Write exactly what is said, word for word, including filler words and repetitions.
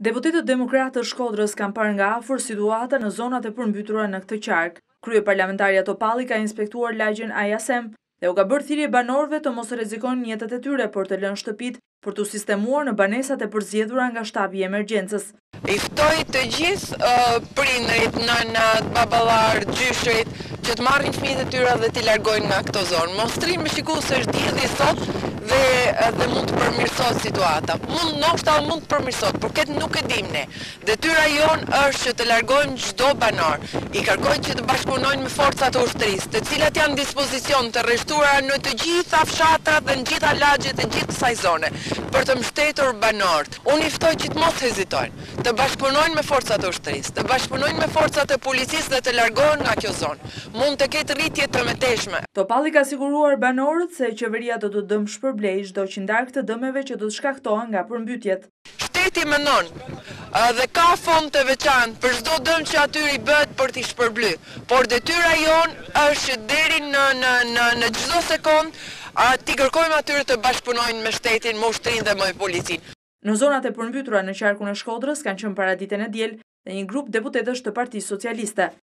Deputetët demokratë të Shkodrës kanë parë nga afër situata në zonat e përmbytura në këtë qark. Kryeparlamentarja Topalli ka inspektuar lagjen Ajasem dhe u ka bërë thirrje banorëve të mos rrezikojnë jetët e tyre por të lënë shtëpitë për t'u sistemuar në banesat e përzgjedhura nga shtabi i emergjencës. I ftoj të gjithë uh, prindrit, nënat, baballar, gjyshrit, që të marrin fëmijët e tyre dhe t'i largojnë nga këto zonë. Mostrimi shikues se është dielli sot dhe, dhe mund të përmirësohet situata. Mund, ndoshta mund të përmirësohet, por këtë nuk e dim ne. Detyra jon është që të largojmë çdo banor. I kërkojnë që të bashkëpunojnë me forcat e ushtrisë, të cilat janë në dispozicion të rreshtuara në të gjitha fshatrat dhe në gjitha lagjet e gjithë kësaj zone, për të mbështetur banorët. Unë i ftoj që të mos hezitojnë, të bashkëpunojnë me forcat e ushtrisë, të bashkëpunojnë me forcat e policisë dhe të largohen nga kjo zonë. Mund të ketë rritje të mëtejshme. Topalli ka siguruar banorët se qeveria do të dëm shpërblej çdo qindark të dëmeve që do të shkaktohen nga përmbytjet. Shteti mendon dhe ka fond të veçantë për çdo dëm që aty i bëhet për t'i shpërbly. Por detyra jon është deri në në në në çdo sekond t'i kërkojmë atyre të bashkëpunojnë me shtetin, me ushtrinë dhe me policinë. Në zonat e përmbytura në qarkun e Shkodrës kanë qenë paraditën e diel dhe një grup deputetësh të Partisë Socialiste.